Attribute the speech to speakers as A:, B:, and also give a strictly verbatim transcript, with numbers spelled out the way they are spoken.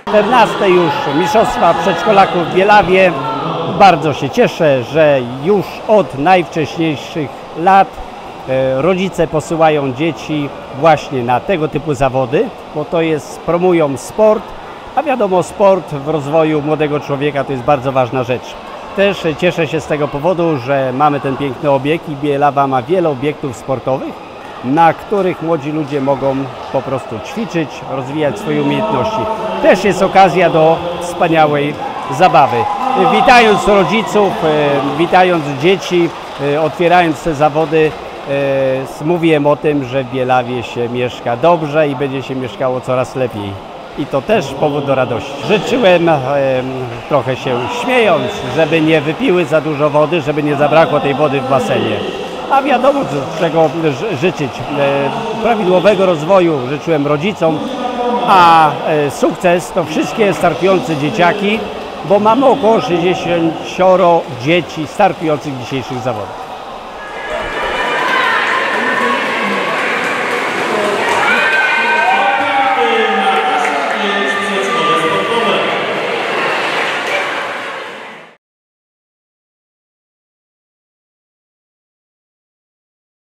A: czternaste już mistrzostwa przedszkolaków w Bielawie. Bardzo się cieszę, że już od najwcześniejszych lat rodzice posyłają dzieci właśnie na tego typu zawody, bo to jest, promują sport, a wiadomo, sport w rozwoju młodego człowieka to jest bardzo ważna rzecz. Też cieszę się z tego powodu, że mamy ten piękny obiekt i Bielawa ma wiele obiektów sportowych, na których młodzi ludzie mogą po prostu ćwiczyć, rozwijać swoje umiejętności. Też jest okazja do wspaniałej zabawy. Witając rodziców, witając dzieci, otwierając te zawody, mówiłem o tym, że w Bielawie się mieszka dobrze i będzie się mieszkało coraz lepiej. I to też powód do radości. Życzyłem, e, trochę się śmiejąc, żeby nie wypiły za dużo wody, żeby nie zabrakło tej wody w basenie. A wiadomo, czego życzyć. E, prawidłowego rozwoju życzyłem rodzicom, a e, sukces to wszystkie startujące dzieciaki, bo mamy około sześćdziesięcioro dzieci startujących w dzisiejszych zawodach.